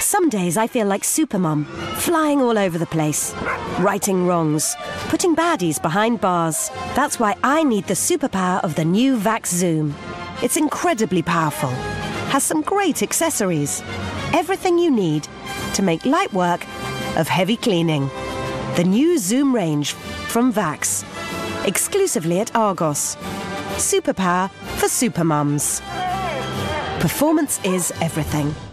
Some days I feel like Supermum, flying all over the place, righting wrongs, putting baddies behind bars. That's why I need the superpower of the new Vax Zoom. It's incredibly powerful, has some great accessories, everything you need to make light work of heavy cleaning. The new Zoom range from Vax, exclusively at Argos. Superpower for Supermums. Performance is everything.